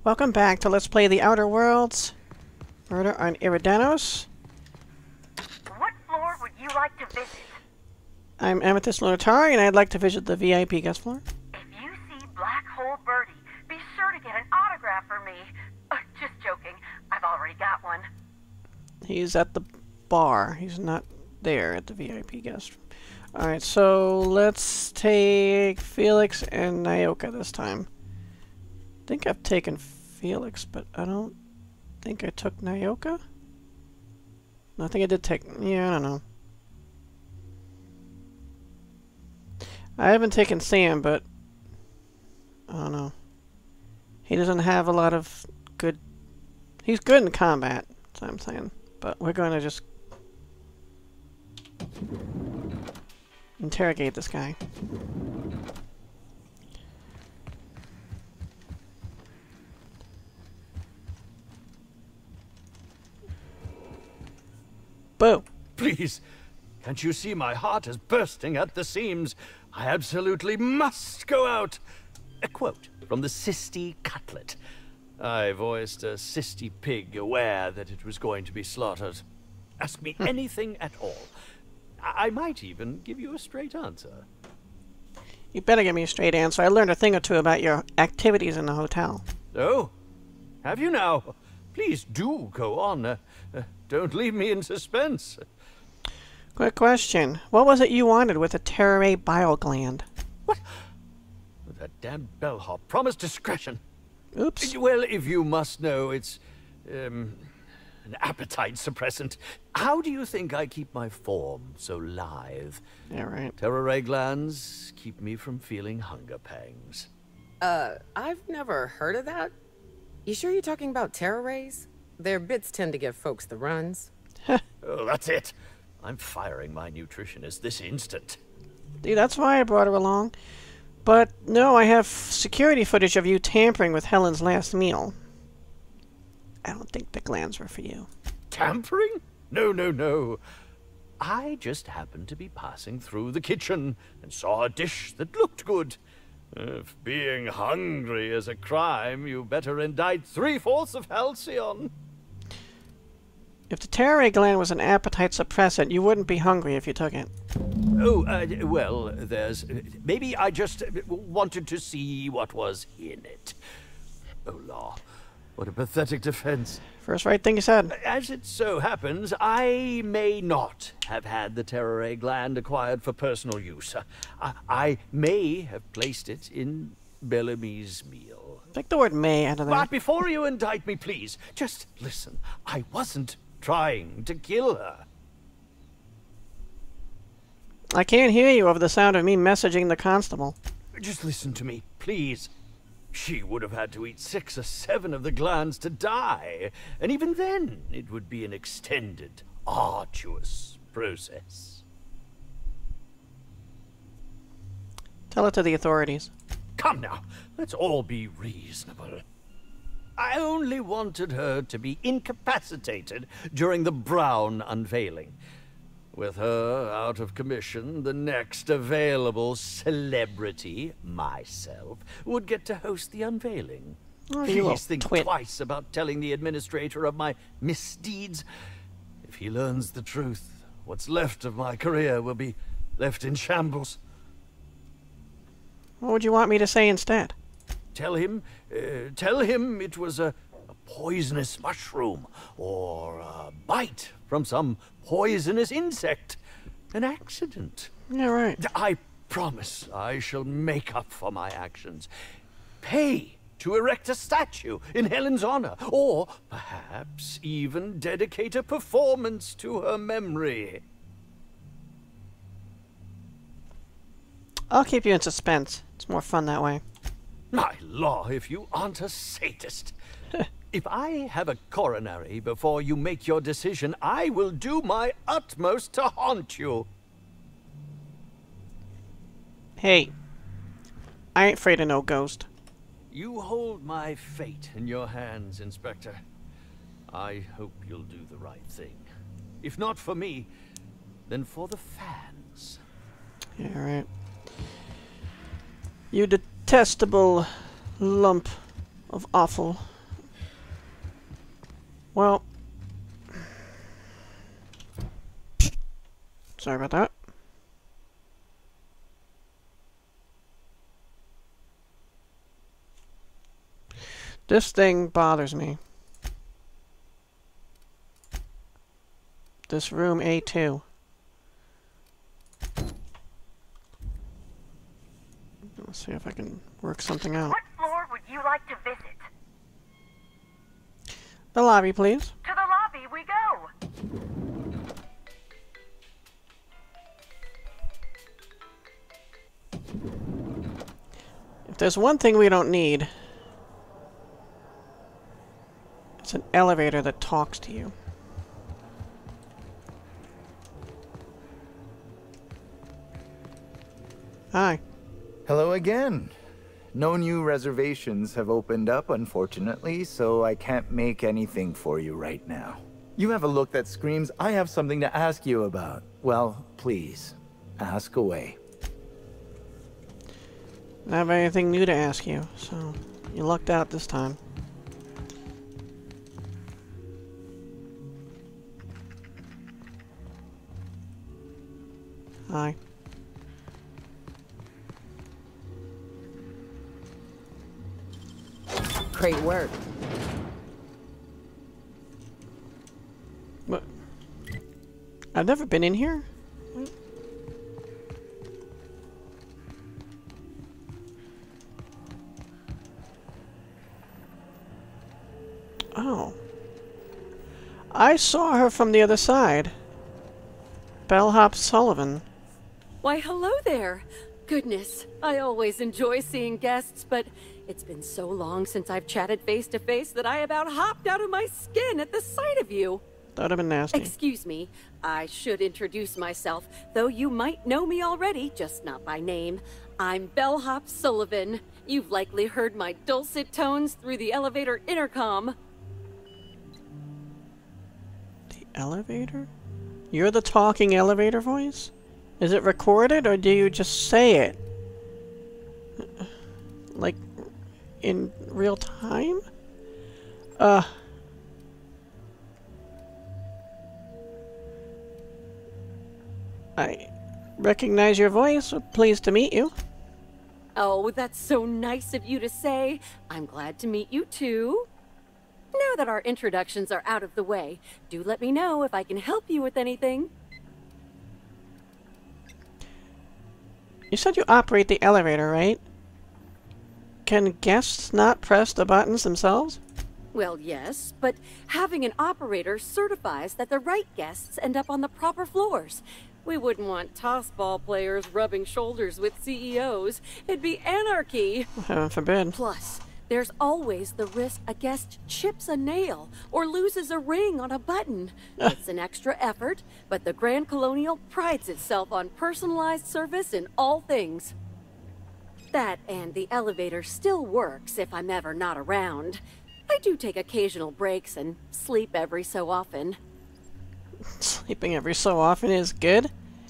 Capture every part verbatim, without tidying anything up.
Welcome back to Let's Play the Outer Worlds. Murder on Eridanos. What floor would you like to visit? I'm Amethyst Lunatari, and I'd like to visit the V I P guest floor. If you see Black Hole Birdie, be sure to get an autograph for me. Uh, just joking. I've already got one. He's at the bar. He's not there at the V I P guest room. Alright, so let's take Felix and Nyoka this time. I think I've taken Felix, but I don't think I took Nyoka. No, I think I did take... Yeah, I don't know. I haven't taken Sam, but... I don't know. He doesn't have a lot of good... He's good in combat, that's what I'm saying. But we're going to just... interrogate this guy. Boo! Please, can't you see my heart is bursting at the seams? I absolutely must go out. A quote from the Sisty Cutlet. I voiced a Sisty pig, aware that it was going to be slaughtered. Ask me anything at all. I, I might even give you a straight answer. You better give me a straight answer. I learned a thing or two about your activities in the hotel. Oh? Have you now? Please do go on. Uh, uh, don't leave me in suspense. Quick question. What was it you wanted with a Terra bile gland? What? That damn bellhop promised discretion. Oops. Well, if you must know, it's um, an appetite suppressant. How do you think I keep my form so lithe? Yeah, right. Terra glands keep me from feeling hunger pangs. Uh, I've never heard of that. You sure you're talking about Terra rays? Their bits tend to give folks the runs. Oh, that's it. I'm firing my nutritionist this instant. See, that's why I brought her along. But no, I have security footage of you tampering with Helen's last meal. I don't think the glands were for you. Tampering? No, no, no. I just happened to be passing through the kitchen and saw a dish that looked good. If being hungry is a crime, you better indict three-fourths of Halcyon. If the Terra gland was an appetite suppressant, you wouldn't be hungry if you took it. Oh, uh, well, there's... Maybe I just wanted to see what was in it. Oh, law. What a pathetic defense. First right thing you said. As it so happens, I may not have had the Terra gland acquired for personal use. I, I may have placed it in Bellamy's meal. Take the word may out of there. But before you indict me, please, just listen. I wasn't trying to kill her. I can't hear you over the sound of me messaging the constable. Just listen to me, please. She would have had to eat six or seven of the glands to die, and even then it would be an extended, arduous process. Tell it to the authorities. Come now, let's all be reasonable. I only wanted her to be incapacitated during the Brown unveiling. With her out of commission, the next available celebrity, myself, would get to host the unveiling. Oh, you Please think twit. twice about telling the administrator of my misdeeds. If he learns the truth, what's left of my career will be left in shambles. What would you want me to say instead? Tell him, uh, tell him it was a, a poisonous mushroom, or a bite from some poisonous insect. An accident. Yeah, right. I promise I shall make up for my actions. Pay to erect a statue in Helen's honor, or perhaps even dedicate a performance to her memory. I'll keep you in suspense. It's more fun that way. My law, if you aren't a sadist. If I have a coronary before you make your decision, I will do my utmost to haunt you. Hey, I ain't afraid of no ghost. You hold my fate in your hands, Inspector. I hope you'll do the right thing. If not for me, then for the fans. Yeah, right. You detestable lump of offal. Well, sorry about that. This thing bothers me. This room A two. Let's see if I can work something out. What floor would you like to visit? The lobby, please. To the lobby we go. If there's one thing we don't need, it's an elevator that talks to you. Hi. Hello again. No new reservations have opened up, unfortunately, so I can't make anything for you right now. You have a look that screams, I have something to ask you about. Well, please, ask away. I don't have anything new to ask you, so you lucked out this time. Hi. Great work. What? I've never been in here? What? Oh. I saw her from the other side. Bellhop Sullivan. Why, hello there. Goodness, I always enjoy seeing guests, but it's been so long since I've chatted face to face that I about hopped out of my skin at the sight of you. That would have been nasty. Excuse me, I should introduce myself, though you might know me already, just not by name. I'm Bellhop Sullivan. You've likely heard my dulcet tones through the elevator intercom. The elevator? You're the talking elevator voice? Is it recorded, or do you just say it? Like, in real time? Uh... I recognize your voice. Pleased to meet you. Oh, that's so nice of you to say. I'm glad to meet you too. Now that our introductions are out of the way, do let me know if I can help you with anything. You said you operate the elevator, right? Can guests not press the buttons themselves? Well, yes, but having an operator certifies that the right guests end up on the proper floors. We wouldn't want toss-ball players rubbing shoulders with C E Os. It'd be anarchy. Heaven forbid. Plus, there's always the risk a guest chips a nail or loses a ring on a button. It's an extra effort, but the Grand Colonial prides itself on personalized service in all things. That and the elevator still works if I'm ever not around. I do take occasional breaks and sleep every so often. Sleeping every so often is good.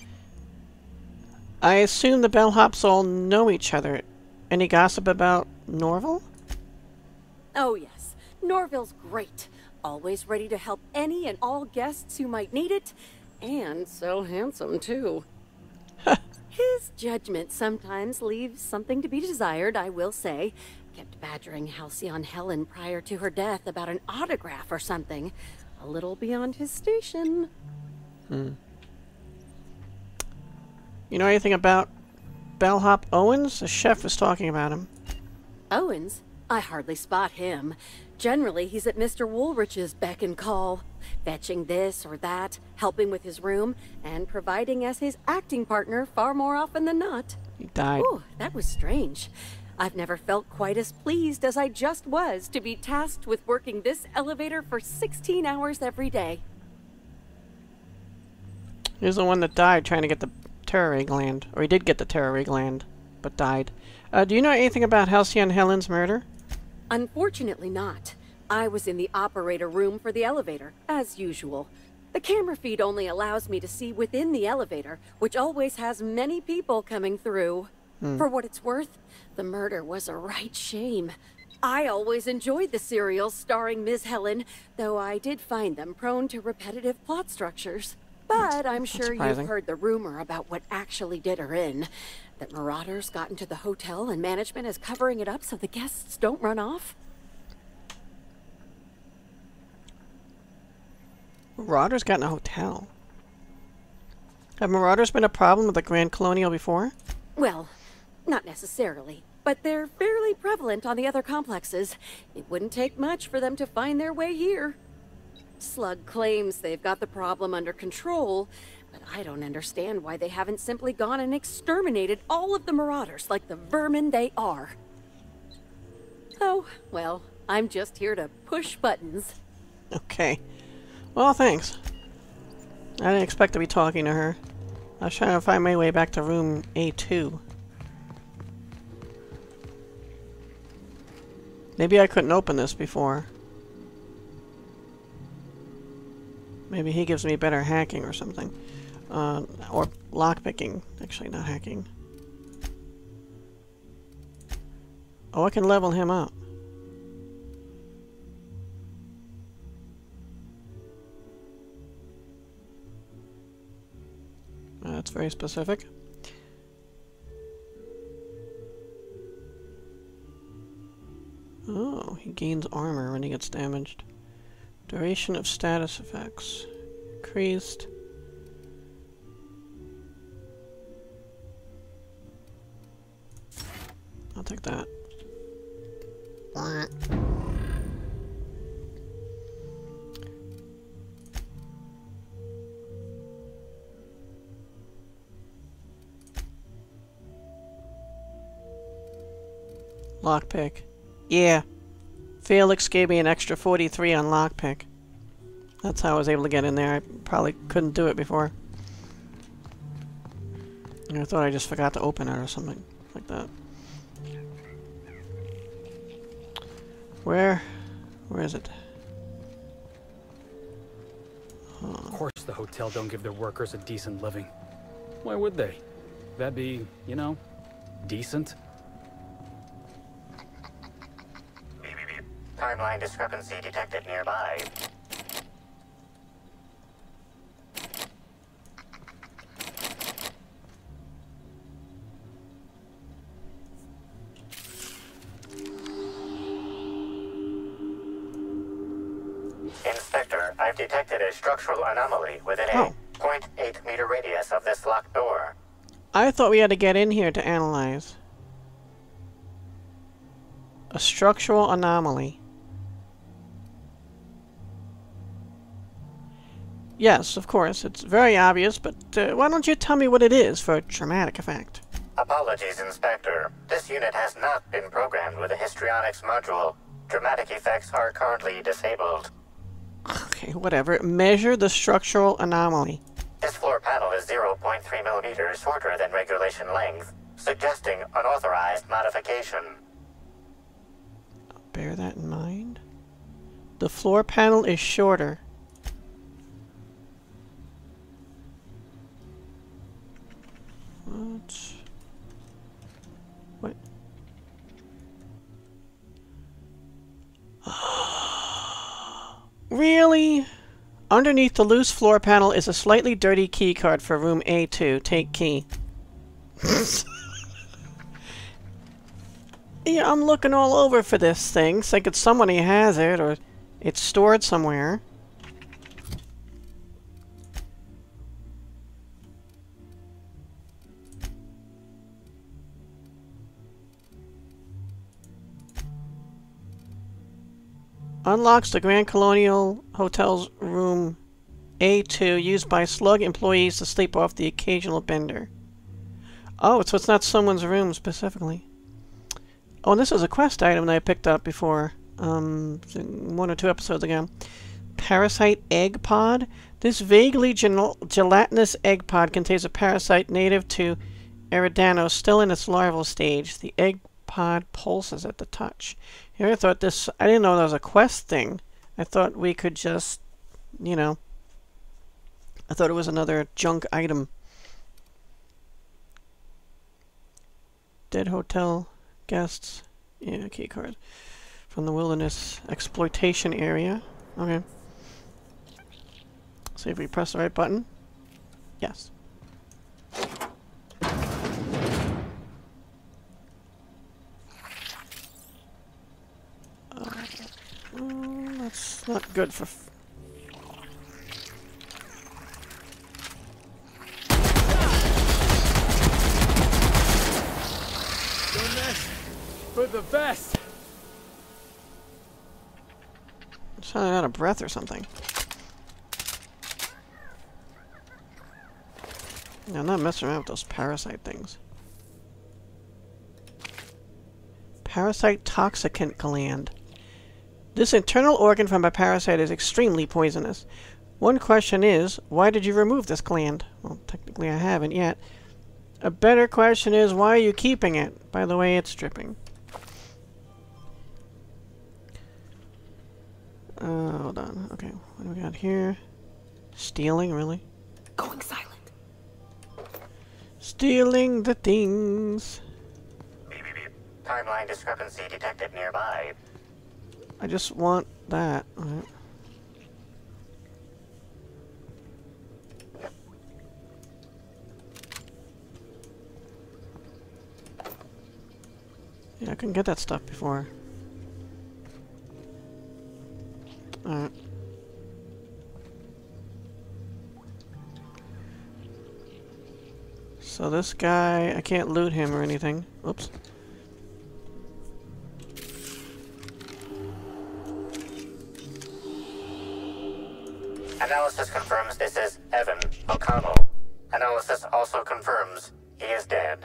I assume the bellhops all know each other. Any gossip about Norval? Oh yes, Norville's great. Always ready to help any and all guests who might need it. And so handsome, too. His judgment sometimes leaves something to be desired, I will say. Kept badgering Halcyon Helen prior to her death about an autograph or something. A little beyond his station. Hmm. You know anything about Bellhop Owens? The chef was talking about him. Owens? I hardly spot him. Generally, he's at Mister Woolrich's beck and call, fetching this or that, helping with his room, and providing as his acting partner far more often than not. He died. Ooh, that was strange. I've never felt quite as pleased as I just was to be tasked with working this elevator for sixteen hours every day. He's the one that died trying to get the terror gland. Or he did get the terror gland, but died. Uh, do you know anything about Halcyon Helen's murder? Unfortunately not. I was in the operator room for the elevator, as usual. The camera feed only allows me to see within the elevator, which always has many people coming through. Hmm. For what it's worth, the murder was a right shame. I always enjoyed the serials starring Miz Helen, though I did find them prone to repetitive plot structures. But I'm sure you've heard the rumor about what actually did her in. That marauders got into the hotel and management is covering it up so the guests don't run off. Marauders got in a hotel. Have marauders been a problem with the Grand Colonial before? Well, not necessarily, but they're fairly prevalent on the other complexes. It wouldn't take much for them to find their way here. Slug claims they've got the problem under control, but I don't understand why they haven't simply gone and exterminated all of the marauders like the vermin they are. Oh, well, I'm just here to push buttons. Okay. Well, thanks. I didn't expect to be talking to her. I was trying to find my way back to room A two. Maybe I couldn't open this before. Maybe he gives me better hacking or something. Uh, or lockpicking. Actually, not hacking. Oh, I can level him up. Uh, that's very specific. Oh, he gains armor when he gets damaged. Duration of status effects. Increased. I'll take that. Lockpick. Yeah. Felix gave me an extra forty-three on lockpick. That's how I was able to get in there. I probably couldn't do it before. I thought I just forgot to open it or something like that. Where? Where is it? Of course the hotel don't give their workers a decent living. Why would they? That'd be, you know, decent. Beep, beep, beep. Timeline discrepancy detected nearby. Inspector, I've detected a structural anomaly within a Oh. zero point eight meter radius of this locked door. I thought we had to get in here to analyze. A structural anomaly. Yes, of course. It's very obvious, but uh, why don't you tell me what it is for dramatic effect? Apologies, Inspector. This unit has not been programmed with a histrionics module. Dramatic effects are currently disabled. Okay, whatever. Measure the structural anomaly. This floor panel is zero point three millimeters shorter than regulation length, suggesting unauthorized modification. Bear that in mind. The floor panel is shorter. What? What? Really? Underneath the loose floor panel is a slightly dirty key card for room A two. Take key. Yeah, I'm looking all over for this thing, thinking somebody has it, or it's stored somewhere. Unlocks the Grand Colonial Hotel's room A two, used by slug employees to sleep off the occasional bender. Oh, so it's not someone's room specifically. Oh, and this is a quest item that I picked up before, um, one or two episodes ago. Parasite egg pod. This vaguely gel gelatinous egg pod contains a parasite native to Eridanos, still in its larval stage. The egg pod pulses at the touch. Here, I thought this. I didn't know that was a quest thing. I thought we could just, you know. I thought it was another junk item. Dead hotel guests. Yeah, key card. From the wilderness exploitation area. Okay. See if we press the right button. Yes. Uh, well, that's not good for... F For the best. Sounded out of breath or something. Yeah, I'm not messing around with those parasite things. Parasite toxicant gland. This internal organ from a parasite is extremely poisonous. One question is, why did you remove this gland? Well, technically I haven't yet. A better question is, why are you keeping it? By the way, it's dripping. Uh, hold on. Okay, what do we got here? Stealing, really? Going silent. Stealing the things. Beep, beep, beep. Timeline discrepancy detected nearby. I just want that. Alright. Yeah, I couldn't get that stuff before. Alright. So this guy, I can't loot him or anything. Oops. Analysis confirms this is Evan O'Connell. Analysis also confirms he is dead.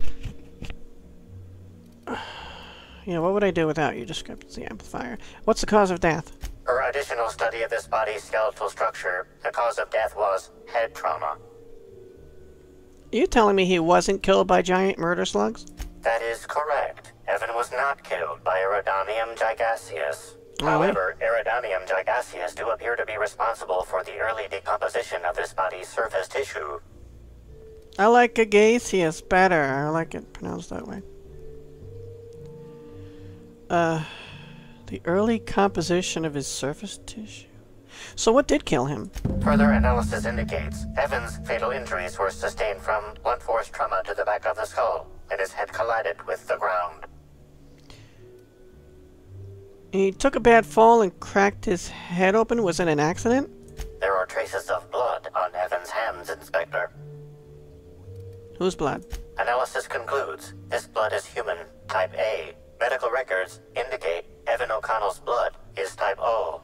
Yeah, what would I do without you? Discrepancy amplifier. What's the cause of death? Per additional study of this body's skeletal structure, the cause of death was head trauma. Are you telling me he wasn't killed by giant murder slugs? That is correct. Evan was not killed by Eridanium gigaseus. Oh, However, Eridanium gigaseus do appear to be responsible for the early decomposition of this body's surface tissue. I like Agaceous better. I like it pronounced that way. Uh, the early composition of his surface tissue. So what did kill him? Further analysis indicates Evan's fatal injuries were sustained from blunt force trauma to the back of the skull, and his head collided with the ground. He took a bad fall and cracked his head open. Was it an accident? There are traces of blood on Evan's hands, Inspector. Whose blood? Analysis concludes this blood is human, type A. Medical records indicate Evan O'Connell's blood is type O.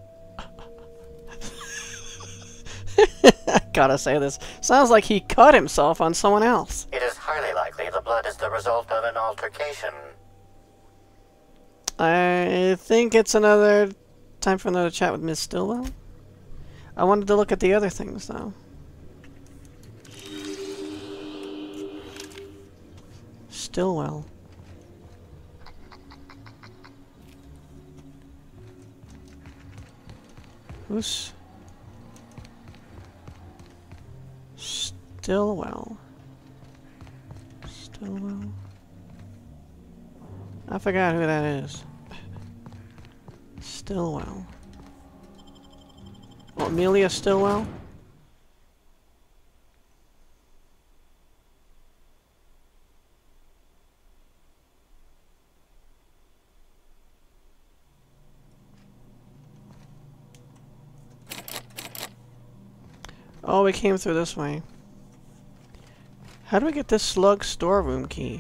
I gotta say this. Sounds like he cut himself on someone else. It is highly likely the blood is the result of an altercation. I think it's another time for another chat with Miss Stillwell. I wanted to look at the other things, though. Stillwell. Who's... Stillwell. Stillwell. I forgot who that is. Stillwell. Oh, Amelia Stillwell? Oh, we came through this way. How do we get this slug storeroom key?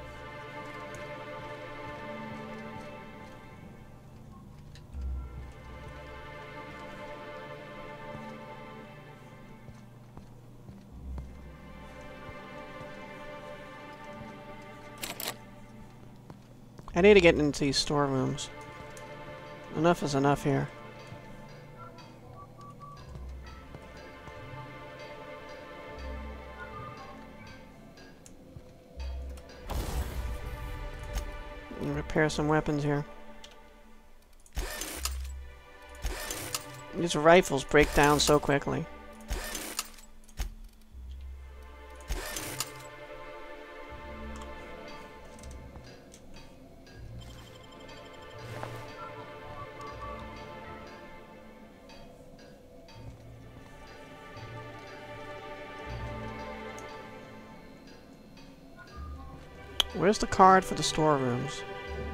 I need to get into these storerooms. Enough is enough here. Repair some weapons here. These rifles break down so quickly. Where's the card for the storerooms?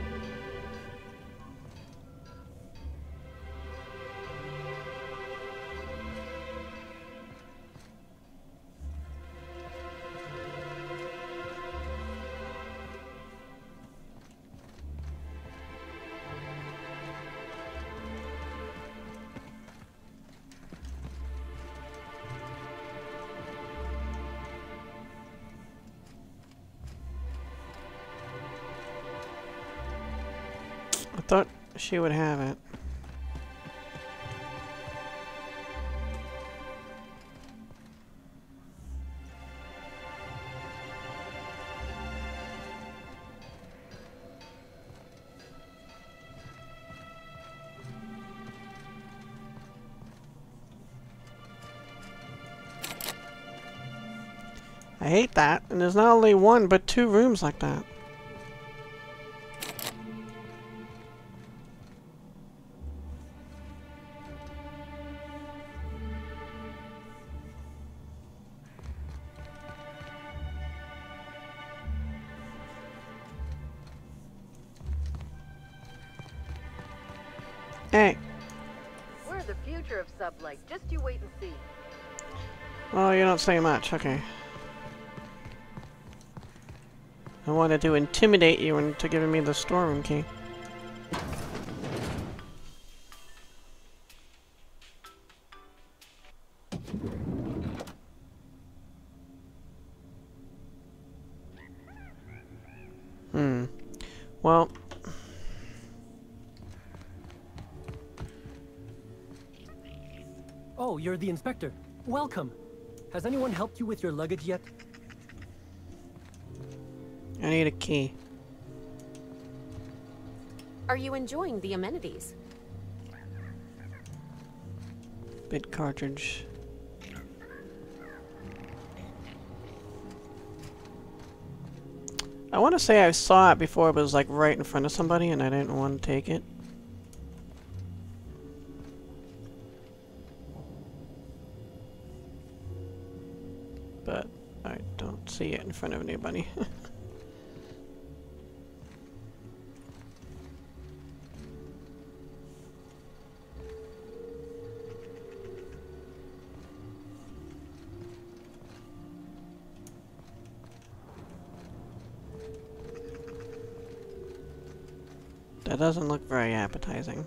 I thought she would have it. I hate that, and there's not only one, but two rooms like that. Hey. We're the future of sublight. Just you wait and see. Oh, you don't say much. Okay. I wanted to intimidate you into giving me the storeroom key. Hmm. Well... Oh, you're the inspector. Welcome. Has anyone helped you with your luggage yet? I need a key. Are you enjoying the amenities? Bit cartridge. I want to say I saw it before, but it was like right in front of somebody and I didn't want to take it. But I don't see it in front of anybody. That doesn't look very appetizing.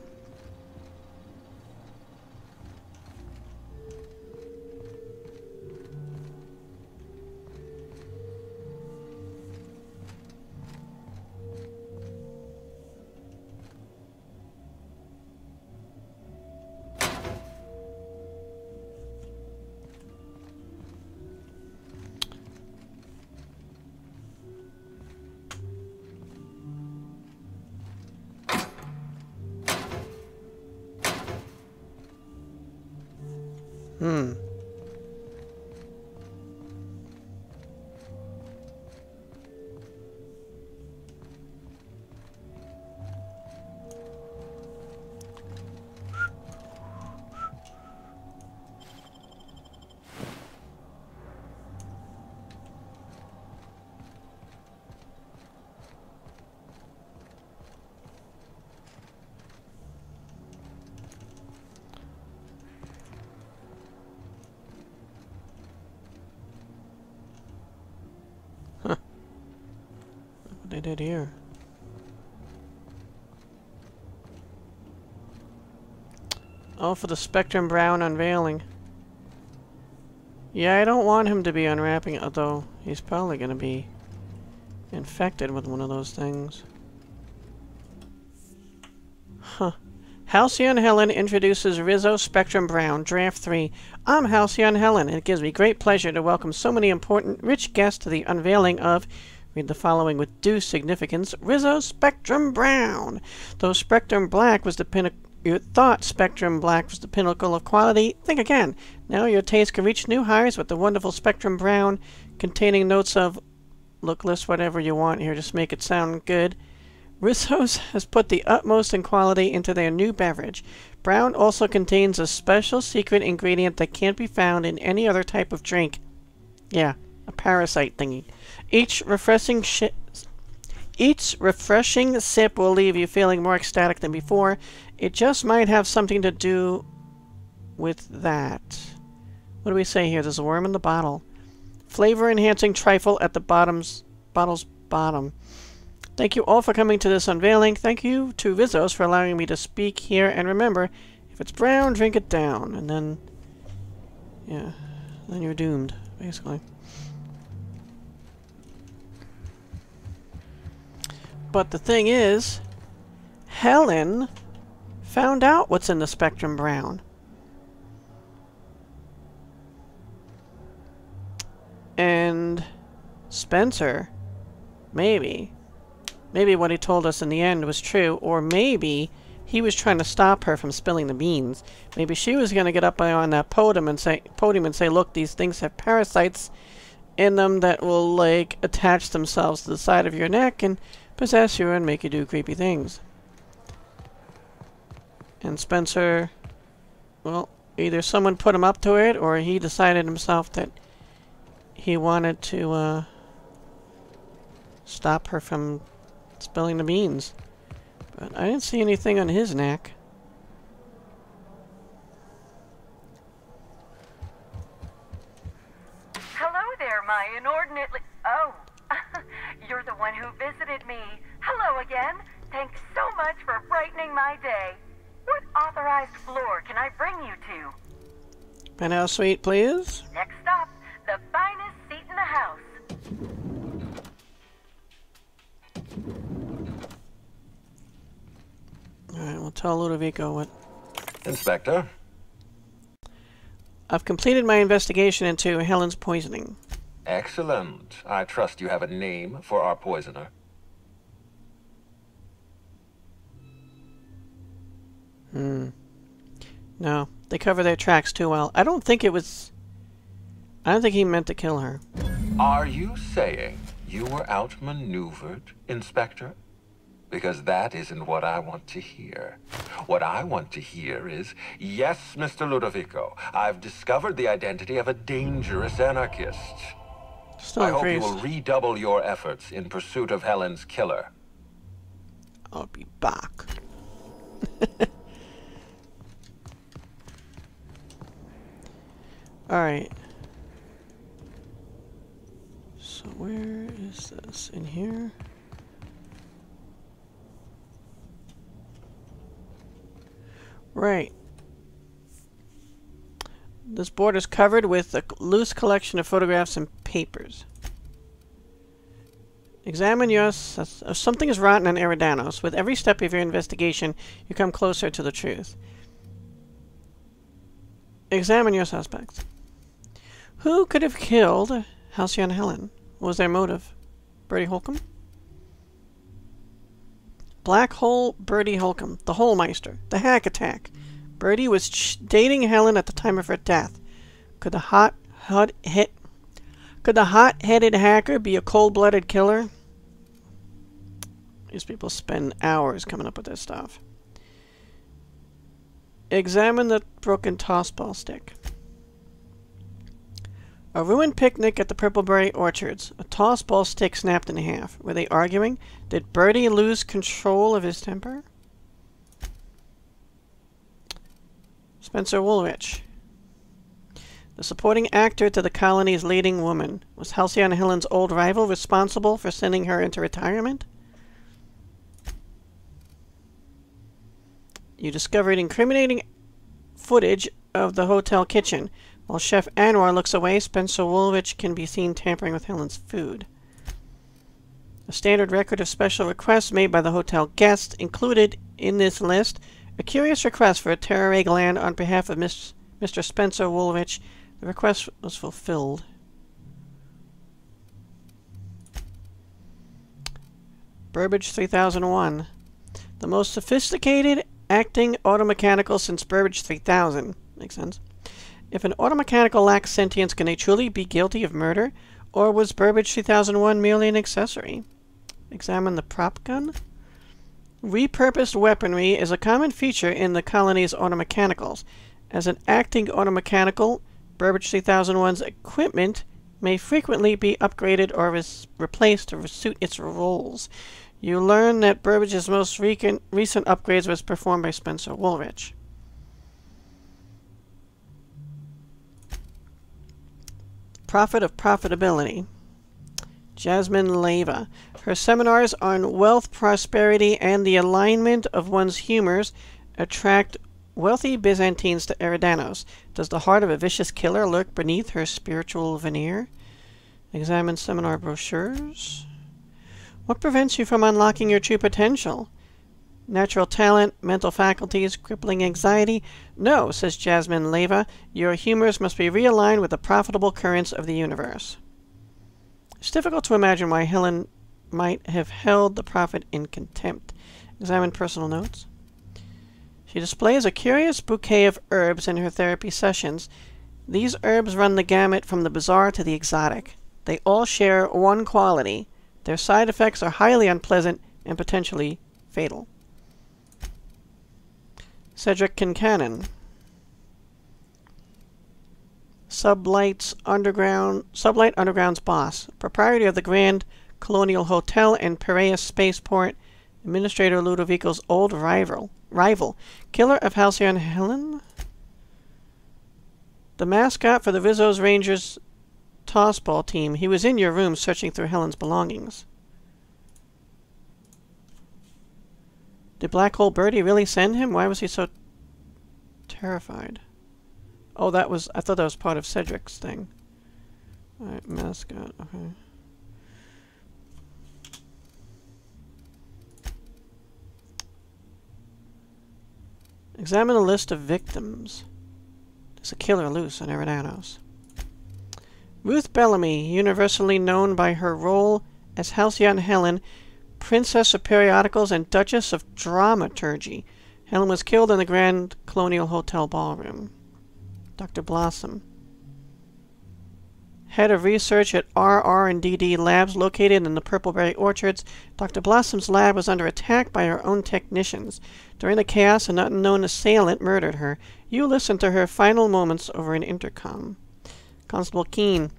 Hmm. They did here. Oh, for the Spectrum Brown unveiling. Yeah, I don't want him to be unwrapping it, although he's probably going to be infected with one of those things. Huh. Halcyon Helen introduces Rizzo Spectrum Brown, Draft three. I'm Halcyon Helen, and it gives me great pleasure to welcome so many important, rich guests to the unveiling of... Read the following with due significance. Rizzo Spectrum Brown. Though Spectrum Black was the pinnacle... You thought Spectrum Black was the pinnacle of quality? Think again. Now your taste can reach new heights with the wonderful Spectrum Brown, containing notes of... Look, list whatever you want here, just make it sound good. Rizzo's has put the utmost in quality into their new beverage. Brown also contains a special secret ingredient that can't be found in any other type of drink. Yeah, a parasite thingy. Each refreshing sh Each refreshing sip will leave you feeling more ecstatic than before. It just might have something to do with that. What do we say here? There's a worm in the bottle. Flavor-enhancing trifle at the bottom's bottle's bottom. Thank you all for coming to this unveiling. Thank you to Vizos for allowing me to speak here. And remember, if it's brown, drink it down. And then, yeah, then you're doomed, basically. But the thing is, Helen found out what's in the Spectrum Brown. And Spencer, maybe, maybe what he told us in the end was true, or maybe he was trying to stop her from spilling the beans. Maybe she was going to get up on that podium and say, podium and say, look, these things have parasites in them that will, like, attach themselves to the side of your neck and possess you and make you do creepy things. And Spencer, well, either someone put him up to it, or he decided himself that he wanted to uh, stop her from spilling the beans. But I didn't see anything on his neck. Hello there, my inordinately... Oh, you're the one who visited me. Hello again. Thanks so much for brightening my day. What authorized floor can I bring you to? Penthouse suite, please. Next stop, the finest seat in the house. Alright, we'll tell Ludovico what... Inspector? I've completed my investigation into Helen's poisoning. Excellent. I trust you have a name for our poisoner. Hmm. No, they cover their tracks too well. I don't think it was... I don't think he meant to kill her. Are you saying you were outmaneuvered, Inspector? Because that isn't what I want to hear. What I want to hear is, yes, Mister Ludovico, I've discovered the identity of a dangerous anarchist. Still I hope freeze. you will redouble your efforts in pursuit of Helen's killer. I'll be back. Alright. So where is this? In here? Right. This board is covered with a loose collection of photographs and papers. Examine your... Uh, something is rotten in Eridanos. With every step of your investigation, you come closer to the truth. Examine your suspects. Who could have killed Halcyon Helen? What was their motive? Bertie Holcomb? Black Hole Bertie Holcomb, the Holmeister, the hack attack. Bertie was ch dating Helen at the time of her death. Could the hot, hot hit, could the hot-headed hacker be a cold-blooded killer? These people spend hours coming up with this stuff. Examine the broken tossball stick. A ruined picnic at the Purpleberry Orchards. A tossball stick snapped in half. Were they arguing? Did Bertie lose control of his temper? Spencer Woolrich. The supporting actor to the colony's leading woman. Was Halcyon Helen's old rival responsible for sending her into retirement? You discovered incriminating footage of the hotel kitchen. While Chef Anwar looks away, Spencer Woolrich can be seen tampering with Helen's food. A standard record of special requests made by the hotel guests. Included in this list, a curious request for a terror gland on behalf of Miss, Mister Spencer Woolrich. The request was fulfilled. Burbage three thousand one. The most sophisticated acting automechanical since Burbage three thousand. Makes sense. If an automechanical lacks sentience, can they truly be guilty of murder? Or was Burbage three thousand one merely an accessory? Examine the prop gun. Repurposed weaponry is a common feature in the colony's automechanicals. As an acting automechanical, Burbage three thousand one's equipment may frequently be upgraded or res replaced to suit its roles. You learn that Burbage's most recent, recent upgrades was performed by Spencer Woolrich. Prophet of Profitability. Jasmine Leva. Her seminars on wealth, prosperity, and the alignment of one's humors attract wealthy Byzantines to Eridanos. Does the heart of a vicious killer lurk beneath her spiritual veneer? Examine seminar brochures. What prevents you from unlocking your true potential? Natural talent, mental faculties, crippling anxiety? No, says Jasmine Leva. Your humors must be realigned with the profitable currents of the universe. It's difficult to imagine why Helen might have held the prophet in contempt. Examine personal notes. She displays a curious bouquet of herbs in her therapy sessions. These herbs run the gamut from the bizarre to the exotic. They all share one quality. Their side effects are highly unpleasant and potentially fatal. Cedric Kincannon. Sublight's Underground, Sublight Underground's boss, proprietor of the Grand Colonial Hotel and Piraeus Spaceport, Administrator Ludovico's old rival, rival, killer of Halcyon Helen, the mascot for the Rizzo's Rangers tossball team. He was in your room searching through Helen's belongings. Did Black Hole Birdie really send him? Why was he so terrified? Oh, that was... I thought that was part of Cedric's thing. Alright, mascot. Okay. Examine the list of victims. There's a killer loose in Eridanos. Ruth Bellamy, universally known by her role as Halcyon Helen, Princess of Periodicals and Duchess of Dramaturgy. Helen was killed in the Grand Colonial Hotel ballroom. Doctor Blossom. Head of research at R R and D D Labs located in the Purpleberry Orchards, Doctor Blossom's lab was under attack by her own technicians. During the chaos, an unknown assailant murdered her. You listened to her final moments over an intercom. Constable Keene.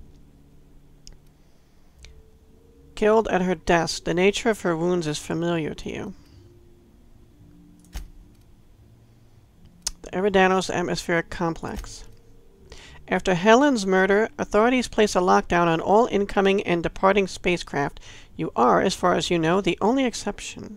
Killed at her desk. The nature of her wounds is familiar to you. The Eridanos Atmospheric Complex. After Helen's murder, authorities place a lockdown on all incoming and departing spacecraft. You are, as far as you know, the only exception.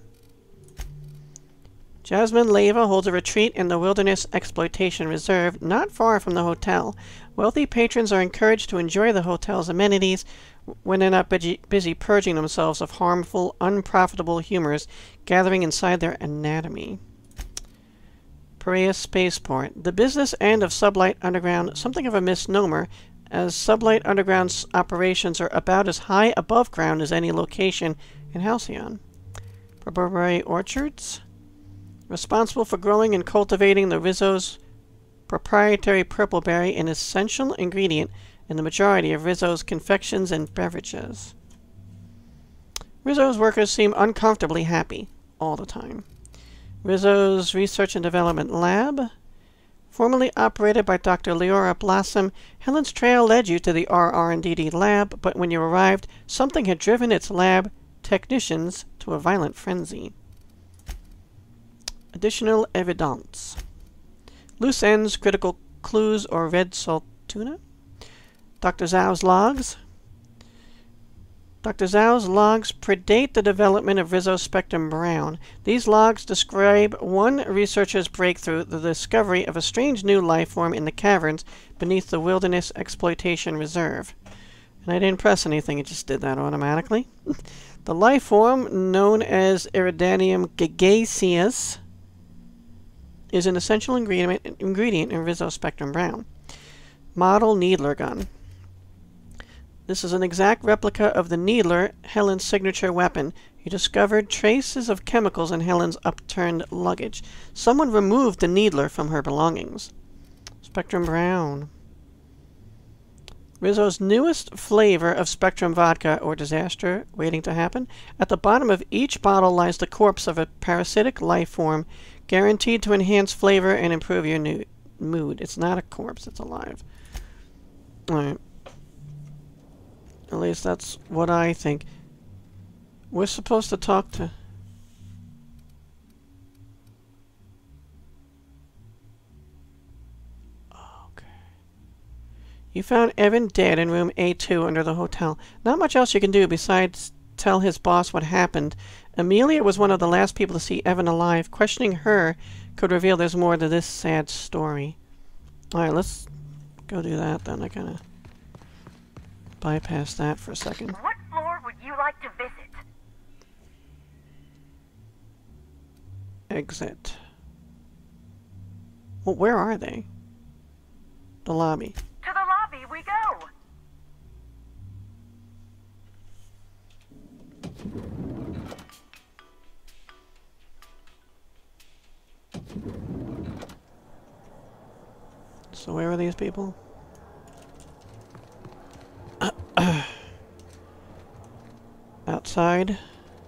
Jasmine Leva holds a retreat in the Wilderness Exploitation Reserve, not far from the hotel. Wealthy patrons are encouraged to enjoy the hotel's amenities when they're not busy, busy purging themselves of harmful, unprofitable humors gathering inside their anatomy. Piraeus Spaceport. The business end of Sublight Underground, something of a misnomer, as Sublight Underground's operations are about as high above ground as any location in Halcyon. Purpleberry Orchards. Responsible for growing and cultivating the Rizzo's proprietary purpleberry, an essential ingredient in the majority of Rizzo's confections and beverages. Rizzo's workers seem uncomfortably happy all the time. Rizzo's Research and Development Lab. Formerly operated by Doctor Leora Blossom, Helen's trail led you to the R R and D D lab, but when you arrived, something had driven its lab technicians to a violent frenzy. Additional evidence. Loose ends, critical clues, or red salt tuna. Doctor Zhao's logs. Doctor Zhao's logs predate the development of Rizzo Spectrum Brown. These logs describe one researcher's breakthrough, the discovery of a strange new life form in the caverns beneath the Wilderness Exploitation Reserve. And I didn't press anything, it just did that automatically. The life form, known as Eridanium gigaceus, is an essential ingredient, ingredient in Rizzo Spectrum Brown. Model Needler gun. This is an exact replica of the Needler, Helen's signature weapon. You discovered traces of chemicals in Helen's upturned luggage. Someone removed the Needler from her belongings. Spectrum Brown. Rizzo's newest flavor of Spectrum vodka, or disaster waiting to happen. At the bottom of each bottle lies the corpse of a parasitic life form, guaranteed to enhance flavor and improve your new mood. It's not a corpse, it's alive. Alright. At least that's what I think. We're supposed to talk to... Okay. You found Evan dead in room A two under the hotel. Not much else you can do besides tell his boss what happened. Amelia was one of the last people to see Evan alive. Questioning her could reveal there's more to this sad story. Alright, let's go do that then. I kind of bypass that for a second. What floor would you like to visit? Exit. Well, where are they? The lobby. To the lobby we go! So where are these people? Outside.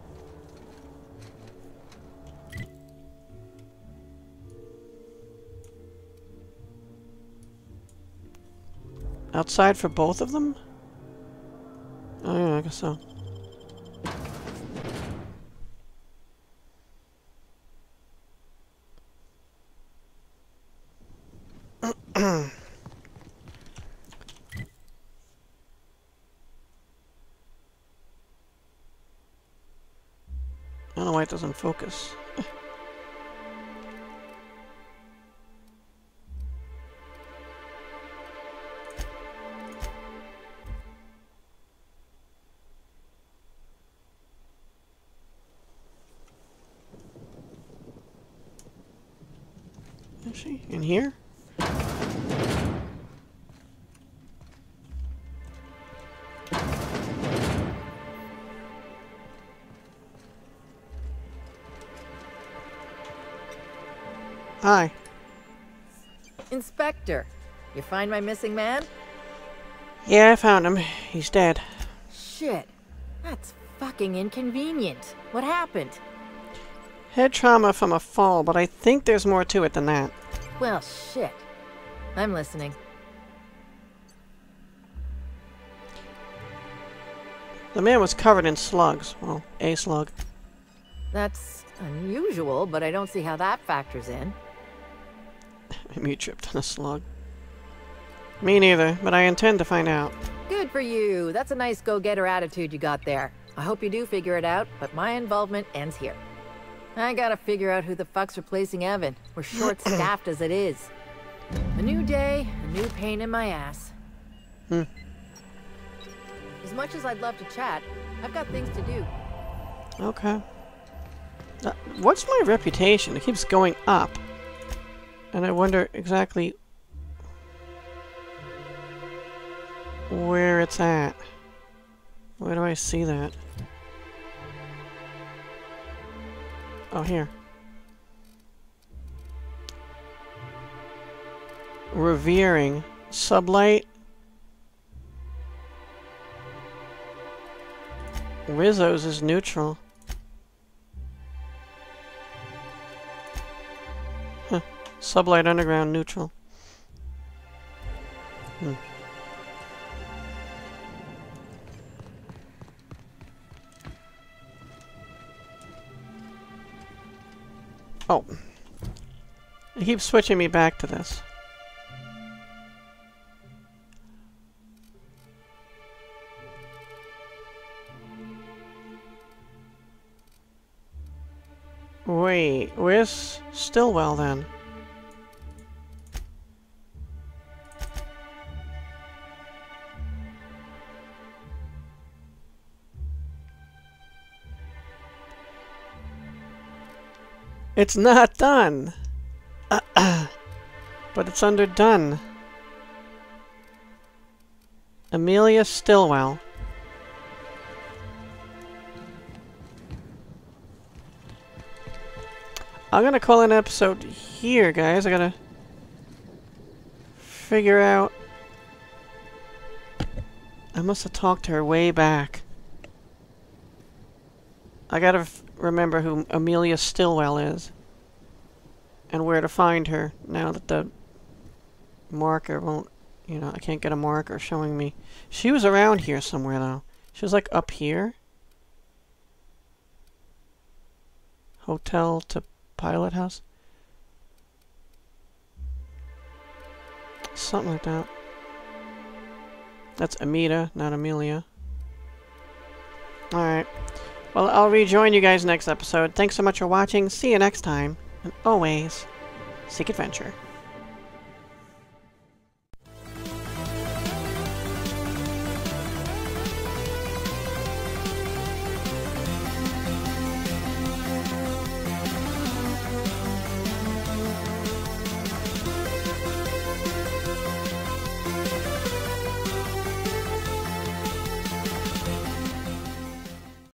Outside for both of them? Oh yeah, I guess so. I don't know why it doesn't focus. Is she in here? Hi. Inspector, you find my missing man? Yeah, I found him. He's dead. Shit. That's fucking inconvenient. What happened? Head trauma from a fall, but I think there's more to it than that. Well, shit. I'm listening. The man was covered in slugs. Well, a slug. That's unusual, but I don't see how that factors in. Maybe you tripped on a slug. Me neither, but I intend to find out. Good for you. That's a nice go-getter attitude you got there. I hope you do figure it out, but my involvement ends here. I gotta figure out who the fuck's replacing Evan. We're short-staffed as it is. A new day, a new pain in my ass. Hmm. As much as I'd love to chat, I've got things to do. Okay. Uh, what's my reputation? It keeps going up. And I wonder exactly where it's at. Where do I see that? Oh, here. Revering. Sublight. Rizzo's is neutral. Huh. Sublight Underground neutral. Hmm. Oh. It keeps switching me back to this. Wait, where's Stillwell then? It's not done! Uh-uh. But it's under done. Amelia Stillwell. I'm gonna call an episode here, guys. I gotta figure out... I must have talked to her way back. I gotta f remember who Amelia Stillwell is. And where to find her, now that the marker won't you know, I can't get a marker showing me. She was around here somewhere, though. She was, like, up here. Hotel to pilot house. Something like that. That's Amita, not Amelia. Alright. Well, I'll rejoin you guys next episode. Thanks so much for watching. See you next time. And always, seek adventure.